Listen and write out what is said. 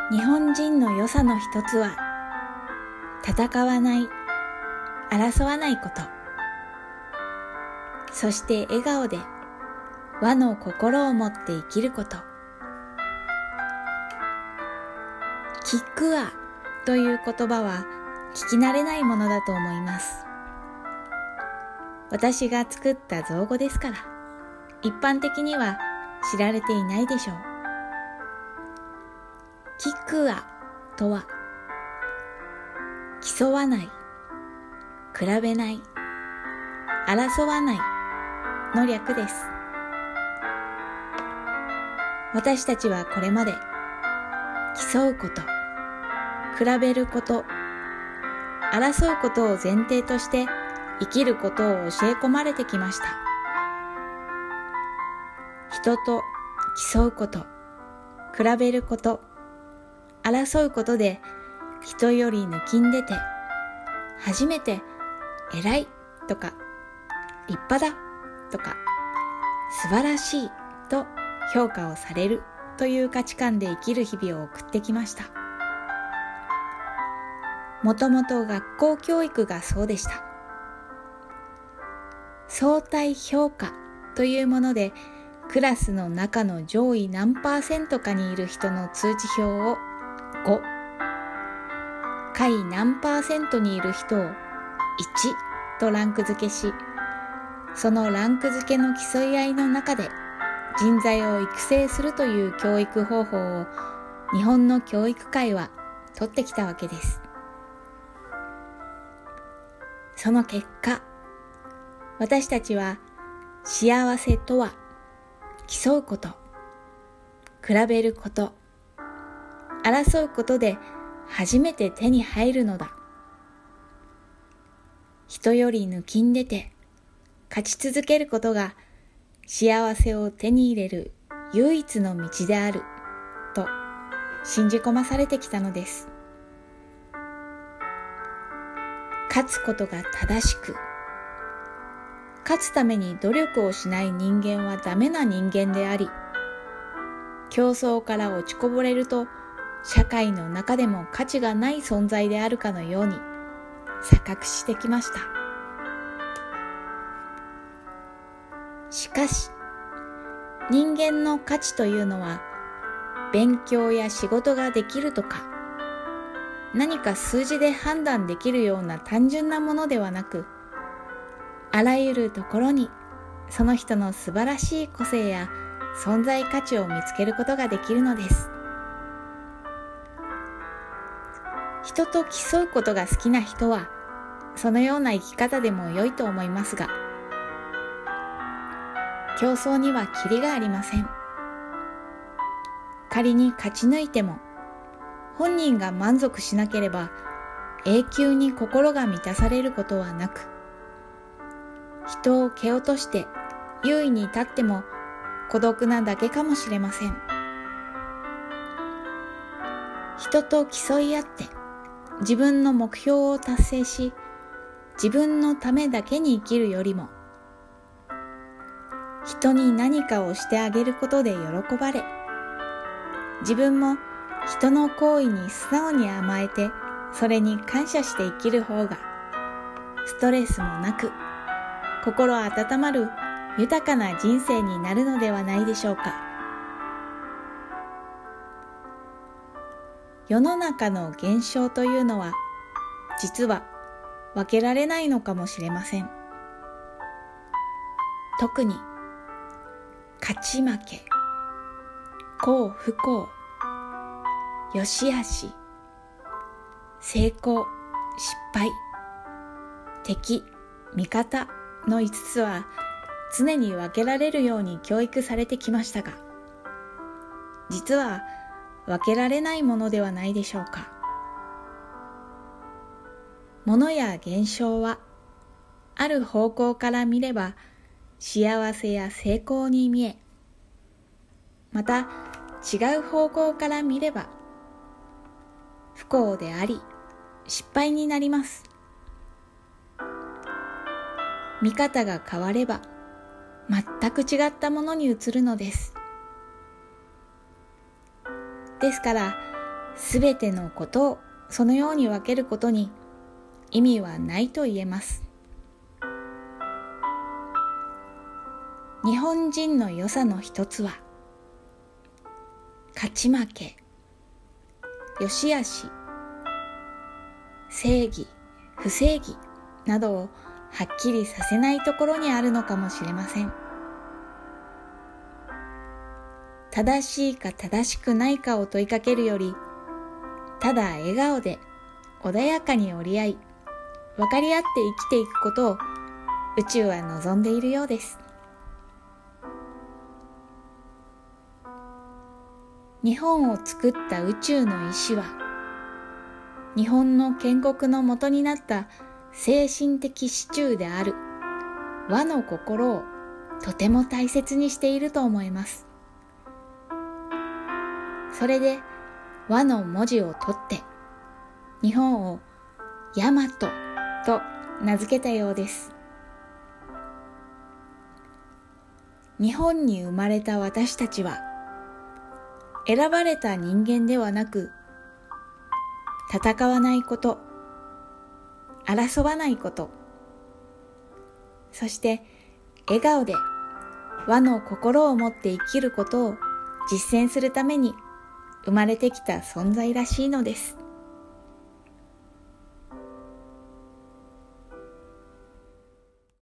日本人の良さの一つは、戦わない、争わないこと。そして笑顔で和の心を持って生きること。キクアという言葉は聞き慣れないものだと思います。私が作った造語ですから、一般的には知られていないでしょう。キクアとは、競わない、比べない、争わないの略です。私たちはこれまで競うこと、比べること、争うことを前提として生きることを教え込まれてきました。人と競うこと、比べること、争うことで人より抜きんでて、初めて偉いとか立派だとか素晴らしいと評価をされるという価値観で生きる日々を送ってきました。もともと学校教育がそうでした。相対評価というもので、クラスの中の上位何%かにいる人の通知表を5、下位何%にいる人を1とランク付けし、そのランク付けの競い合いの中で人材を育成するという教育方法を日本の教育界は取ってきたわけです。その結果、私たちは幸せとは競うこと、比べること、争うことで初めて手に入るのだ。人より抜きんでて勝ち続けることが幸せを手に入れる唯一の道であると信じ込まされてきたのです。勝つことが正しく、勝つために努力をしない人間はダメな人間であり、競争から落ちこぼれると社会の中でも価値がない存在であるかのように錯覚してきました。しかし、人間の価値というのは勉強や仕事ができるとか、何か数字で判断できるような単純なものではなく、あらゆるところにその人の素晴らしい個性や存在価値を見つけることができるのです。人と競うことが好きな人はそのような生き方でも良いと思いますが、競争にはキリがありません。仮に勝ち抜いても本人が満足しなければ永久に心が満たされることはなく、人を蹴落として優位に立っても孤独なだけかもしれません。人と競い合って自分の目標を達成し、自分のためだけに生きるよりも、人に何かをしてあげることで喜ばれ、自分も人の行為に素直に甘えて、それに感謝して生きる方がストレスもなく心温まる豊かな人生になるのではないでしょうか。世の中の現象というのは実は分けられないのかもしれません。特に勝ち負け、幸不幸、良し悪し、成功、失敗、敵、味方の5つは常に分けられるように教育されてきましたが、実は分けられないものではないでしょうか。物や現象はある方向から見れば幸せや成功に見え、また違う方向から見れば不幸であり失敗になります。見方が変われば全く違ったものに移るのです。ですからすべてのことをそのように分けることに意味はないと言えます。日本人の良さの一つは、勝ち負け、良し悪し、正義、不正義などをはっきりさせないところにあるのかもしれません。正しいか正しくないかを問いかけるより、ただ笑顔で穏やかに折り合い、分かり合って生きていくことを宇宙は望んでいるようです。日本を作った宇宙の意志は、日本の建国の元になった精神的支柱である和の心をとても大切にしていると思います。それで和の文字を取って日本を大和と名付けたようです。日本に生まれた私たちは選ばれた人間ではなく、戦わないこと、争わないこと、そして笑顔で和の心を持って生きることを実践するために生まれてきた存在らしいのです。